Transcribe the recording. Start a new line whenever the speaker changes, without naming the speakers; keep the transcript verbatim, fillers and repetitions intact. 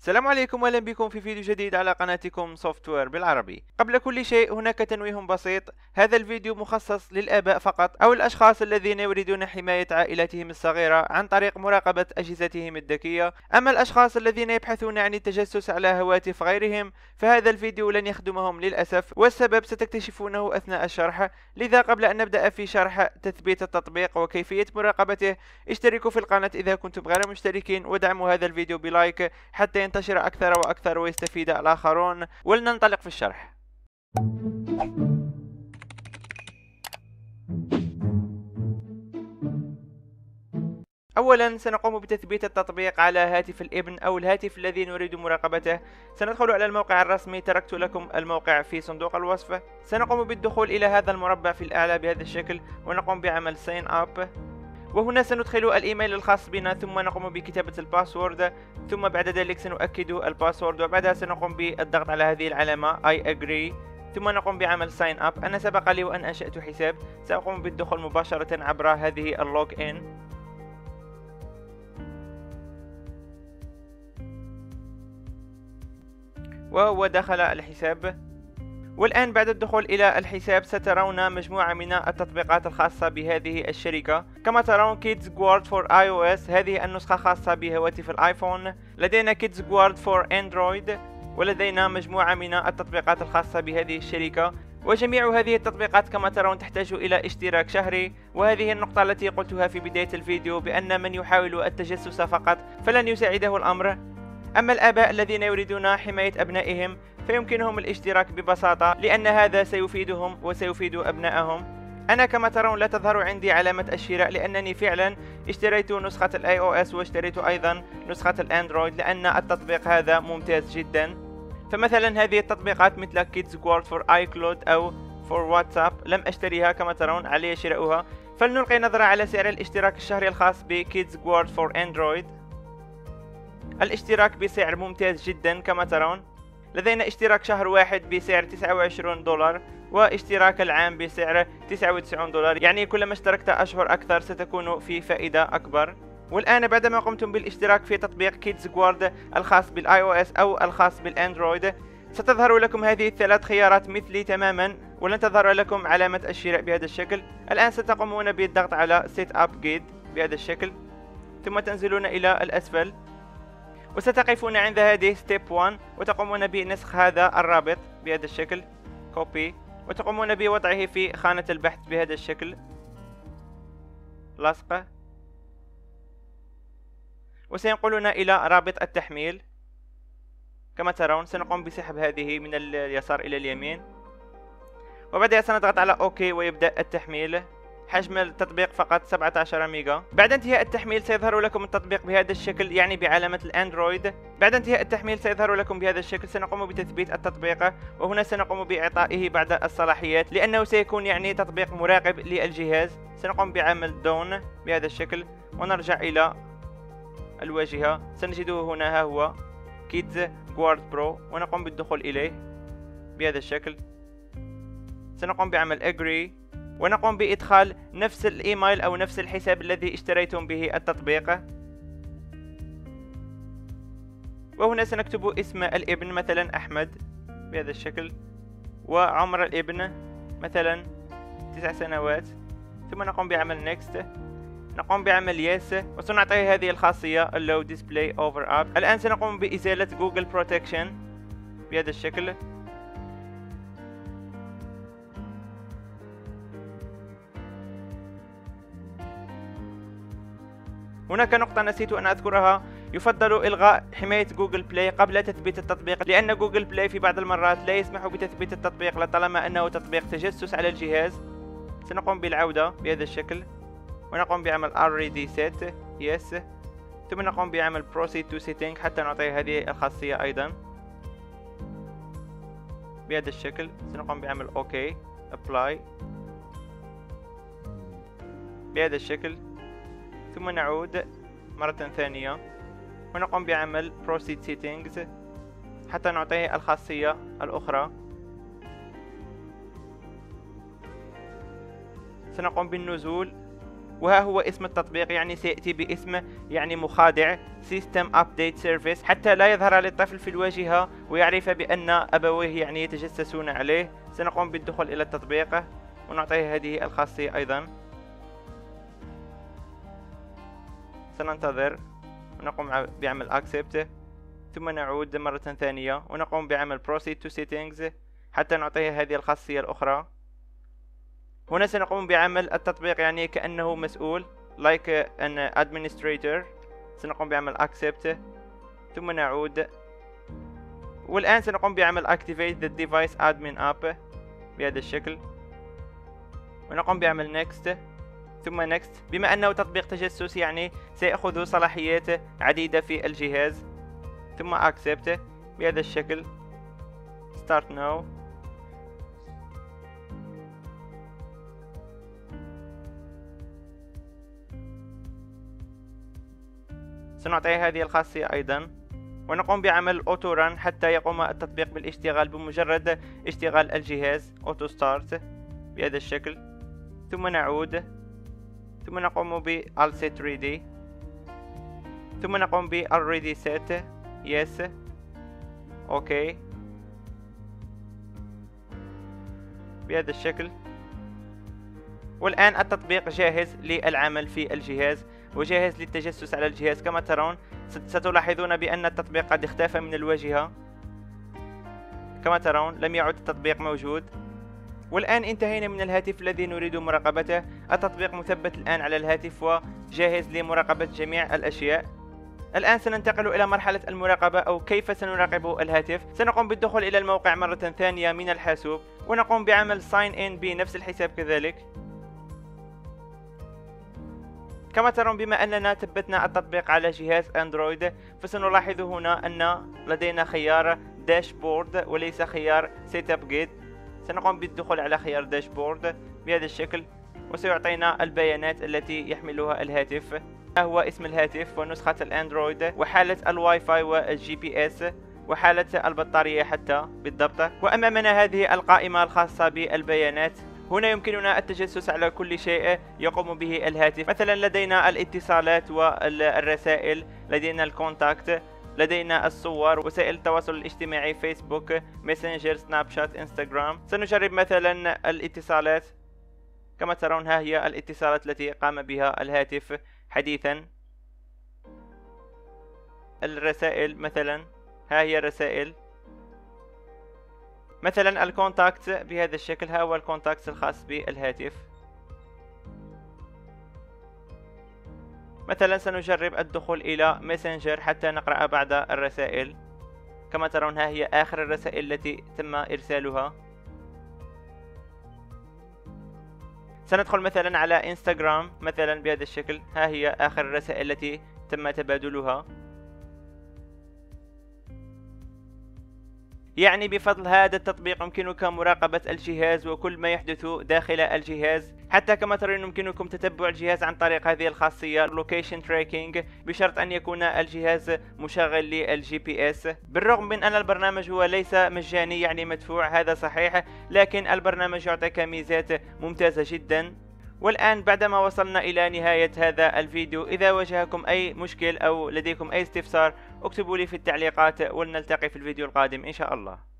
السلام عليكم واهلا بكم في فيديو جديد على قناتكم سوفتوير بالعربي. قبل كل شيء هناك تنويه بسيط، هذا الفيديو مخصص للآباء فقط أو الأشخاص الذين يريدون حماية عائلتهم الصغيرة عن طريق مراقبة أجهزتهم الذكية. أما الأشخاص الذين يبحثون عن التجسس على هواتف غيرهم فهذا الفيديو لن يخدمهم للأسف، والسبب ستكتشفونه أثناء الشرح. لذا قبل أن نبدأ في شرح تثبيت التطبيق وكيفية مراقبته اشتركوا في القناة إذا كنتم غير مشتركين، ودعموا هذا الفيديو بلايك حتى ينتشر أكثر وأكثر ويستفيد الآخرون. ولننطلق في الشرح. أولا سنقوم بتثبيت التطبيق على هاتف الابن أو الهاتف الذي نريد مراقبته. سندخل على الموقع الرسمي، تركت لكم الموقع في صندوق الوصف. سنقوم بالدخول إلى هذا المربع في الأعلى بهذا الشكل ونقوم بعمل ساين اب، وهنا سندخل الإيميل الخاص بنا ثم نقوم بكتابة الباسورد، ثم بعد ذلك سنؤكد الباسورد وبعدها سنقوم بالضغط على هذه العلامة I agree، ثم نقوم بعمل sign up. أنا سبق لي وأن أنشأت حساب، سأقوم بالدخول مباشرة عبر هذه اللوج إن، وهو دخل الحساب. والآن بعد الدخول إلى الحساب سترون مجموعة من التطبيقات الخاصة بهذه الشركة. كما ترون Kids Guard for iOS، هذه النسخة خاصة بهواتف الآيفون. لدينا Kids Guard for Android، ولدينا مجموعة من التطبيقات الخاصة بهذه الشركة. وجميع هذه التطبيقات كما ترون تحتاج إلى اشتراك شهري، وهذه النقطة التي قلتها في بداية الفيديو بأن من يحاول التجسس فقط فلن يساعده الأمر. أما الآباء الذين يريدون حماية أبنائهم فيمكنهم الاشتراك ببساطة، لأن هذا سيفيدهم وسيفيد أبنائهم. أنا كما ترون لا تظهر عندي علامة الشراء لأنني فعلا اشتريت نسخة الاي او اس واشتريت أيضا نسخة الأندرويد، لأن التطبيق هذا ممتاز جدا. فمثلا هذه التطبيقات مثل Kids Guard for iCloud أو for WhatsApp لم أشتريها، كما ترون علي شراؤها. فلنلقي نظرة على سعر الاشتراك الشهري الخاص ب Kids Guard for Android. الاشتراك بسعر ممتاز جدا، كما ترون لدينا اشتراك شهر واحد بسعر تسعة وعشرين دولار واشتراك العام بسعر تسعة وتسعين دولار، يعني كلما اشتركت أشهر أكثر ستكون في فائدة أكبر. والآن بعدما قمتم بالاشتراك في تطبيق Kids Guard الخاص بالاي او اس أو الخاص بالاندرويد ستظهر لكم هذه الثلاث خيارات مثلي تماما، ولن تظهر لكم علامة الشراء بهذا الشكل. الآن ستقومون بالضغط على Set Up Guide بهذا الشكل، ثم تنزلون إلى الأسفل وستقفون عند هذه ستيب واحد وتقومون بنسخ هذا الرابط بهذا الشكل كوبي، وتقومون بوضعه في خانة البحث بهذا الشكل لصق، وسينقلون إلى رابط التحميل. كما ترون سنقوم بسحب هذه من اليسار إلى اليمين، وبعدها سنضغط على اوكي ويبدأ التحميل. حجم التطبيق فقط سبعة عشر ميجا. بعد انتهاء التحميل سيظهر لكم التطبيق بهذا الشكل، يعني بعلامة الأندرويد. بعد انتهاء التحميل سيظهر لكم بهذا الشكل. سنقوم بتثبيت التطبيق، وهنا سنقوم بإعطائه بعض الصلاحيات لأنه سيكون يعني تطبيق مراقب للجهاز. سنقوم بعمل دون بهذا الشكل ونرجع إلى الواجهة. سنجده هنا، ها هو Kids Guard Pro، ونقوم بالدخول إليه بهذا الشكل. سنقوم بعمل Agree ونقوم بإدخال نفس الإيميل أو نفس الحساب الذي اشتريتم به التطبيق. وهنا سنكتب اسم الابن مثلا أحمد بهذا الشكل، وعمر الابن مثلا تسع سنوات، ثم نقوم بعمل Next. نقوم بعمل Yes وسنعطيه هذه الخاصية Allow Display Over App. الآن سنقوم بإزالة جوجل Protection بهذا الشكل. هناك نقطة نسيت أن أذكرها، يفضل إلغاء حماية جوجل بلاي قبل تثبيت التطبيق، لأن جوجل بلاي في بعض المرات لا يسمح بتثبيت التطبيق لطالما أنه تطبيق تجسس على الجهاز. سنقوم بالعودة بهذا الشكل ونقوم بعمل already set yes، ثم نقوم بعمل proceed to setting حتى نعطيه هذه الخاصية أيضا بهذا الشكل. سنقوم بعمل OK apply بهذا الشكل، ثم نعود مرة ثانية ونقوم بعمل Proceed Settings حتى نعطيه الخاصية الأخرى. سنقوم بالنزول وها هو اسم التطبيق، يعني سيأتي باسم يعني مخادع System Update Service، حتى لا يظهر للطفل في الواجهة ويعرف بأن أبويه يعني يتجسسون عليه. سنقوم بالدخول إلى التطبيق ونعطيه هذه الخاصية أيضا. سننتظر ونقوم بعمل Accept، ثم نعود مرة ثانية ونقوم بعمل Proceed to Settings حتى نعطيه هذه الخاصية الأخرى. هنا سنقوم بعمل التطبيق يعني كأنه مسؤول like an administrator. سنقوم بعمل Accept ثم نعود، والآن سنقوم بعمل Activate the Device Admin App بهذا الشكل، ونقوم بعمل Next ثم Next. بما أنه تطبيق تجسس يعني سيأخذ صلاحيات عديدة في الجهاز، ثم Accept بهذا الشكل. Start now. سنعطيه هذه الخاصية أيضا ونقوم بعمل Auto Run حتى يقوم التطبيق بالاشتغال بمجرد اشتغال الجهاز Auto Start بهذا الشكل. ثم نعود ثم نقوم ب All Set Ready ثم نقوم ب Already Set Yes OK بهذا الشكل. والآن التطبيق جاهز للعمل في الجهاز وجاهز للتجسس على الجهاز. كما ترون ستلاحظون بأن التطبيق قد اختفى من الواجهة. كما ترون لم يعد التطبيق موجود. والآن انتهينا من الهاتف الذي نريد مراقبته. التطبيق مثبت الآن على الهاتف وجاهز لمراقبة جميع الأشياء. الآن سننتقل إلى مرحلة المراقبة أو كيف سنراقب الهاتف. سنقوم بالدخول إلى الموقع مرة ثانية من الحاسوب ونقوم بعمل Sign In بنفس الحساب كذلك. كما ترون بما أننا ثبتنا التطبيق على جهاز أندرويد فسنلاحظ هنا أن لدينا خيار داشبورد وليس خيار سيت اب جيت. سنقوم بالدخول على خيار داشبورد بهذا الشكل وسيعطينا البيانات التي يحملها الهاتف. ما هو اسم الهاتف ونسخة الأندرويد وحالة الواي فاي والجي بي اس وحالة البطارية حتى بالضبط. وأمامنا هذه القائمة الخاصة بالبيانات. هنا يمكننا التجسس على كل شيء يقوم به الهاتف. مثلا لدينا الاتصالات والرسائل، لدينا الكونتاكت، لدينا الصور، وسائل التواصل الاجتماعي فيسبوك، ماسنجر، سناب شات، انستغرام. سنجرب مثلا الاتصالات. كما ترون ها هي الاتصالات التي قام بها الهاتف حديثا. الرسائل مثلا ها هي الرسائل. مثلا الكونتاكت بهذا الشكل، ها هو الكونتاكت الخاص بالهاتف. مثلا سنجرب الدخول إلى ماسنجر حتى نقرأ بعض الرسائل. كما ترون ها هي آخر الرسائل التي تم إرسالها. سندخل مثلا على انستغرام مثلا بهذا الشكل، ها هي آخر الرسائل التي تم تبادلها. يعني بفضل هذا التطبيق يمكنك مراقبة الجهاز وكل ما يحدث داخل الجهاز. حتى كما ترون يمكنكم تتبع الجهاز عن طريق هذه الخاصية Location Tracking بشرط أن يكون الجهاز مشغل للجي بي اس. بالرغم من أن البرنامج هو ليس مجاني يعني مدفوع، هذا صحيح، لكن البرنامج يعطيك ميزات ممتازة جدا. والآن بعدما وصلنا إلى نهاية هذا الفيديو، إذا واجهكم أي مشكل أو لديكم أي استفسار اكتبوا لي في التعليقات ولنلتقي في الفيديو القادم إن شاء الله.